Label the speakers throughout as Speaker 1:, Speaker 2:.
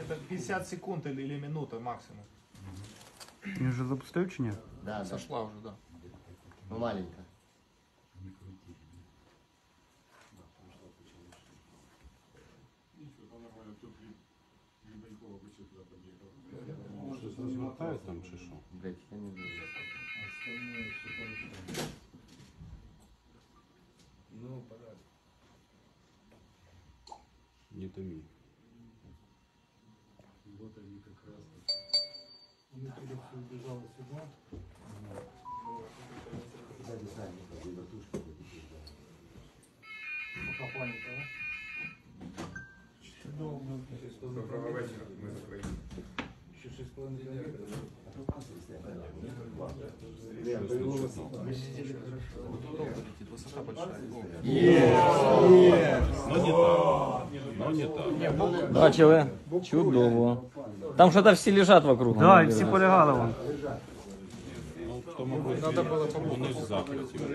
Speaker 1: Это 50 секунд или минута максимум.
Speaker 2: Він вже запустив чи ні?
Speaker 3: Да, да.
Speaker 1: Сошла уже, да.
Speaker 3: Ну, маленько.
Speaker 4: Может, размотают там чи що?
Speaker 3: Блять, я не знаю.
Speaker 4: Ну, пора. Не томи. Вот они как раз. Они только все убежало сюда.
Speaker 3: Сзади сами, вертушки.
Speaker 1: Пока паника, да?
Speaker 5: Доброго вечора, ми за твої.
Speaker 1: Еще 6,5 километров. Мы сидели хорошо. Вот удобно летит, высота большая.
Speaker 4: Но не так.
Speaker 6: Бачили? Чудово. Там що-то всі лежать вокруг.
Speaker 2: Да, і всі полягали вон.
Speaker 4: Ну, кто мог надо было помочь закрыть его.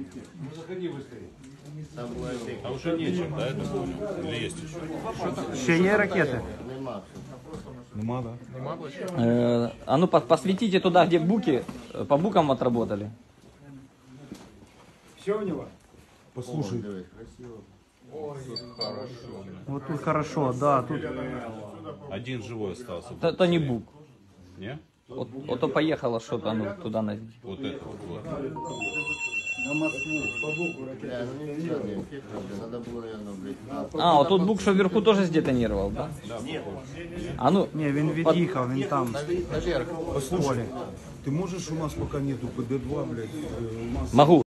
Speaker 3: Там була эффект.
Speaker 4: А уже нечем, да, это понял? Или есть еще?
Speaker 2: Ще є ракети.
Speaker 3: Нема.
Speaker 4: Нема, да.
Speaker 6: А ну посветите туда, где буки, по букам отработали.
Speaker 4: Послушай,
Speaker 3: Дивись, красиво.
Speaker 2: Вот тут хорошо, да, тут.
Speaker 4: один живой остался.
Speaker 6: Это не бук.
Speaker 4: Не?
Speaker 6: Вот то поехало что-то, ну, туда на...
Speaker 4: Вот это вот.
Speaker 3: Бля, ну не серьезный эффект, блин. Надо было, наверное, блядь.
Speaker 6: А, вот тот бук, что вверху, тоже сдетонировал, да? А ну,
Speaker 2: Ні, він від'їхав, він там.
Speaker 1: Наверх.
Speaker 7: Послушай, ты можешь, у нас пока нету ПД-2, блядь, у нас
Speaker 6: могу.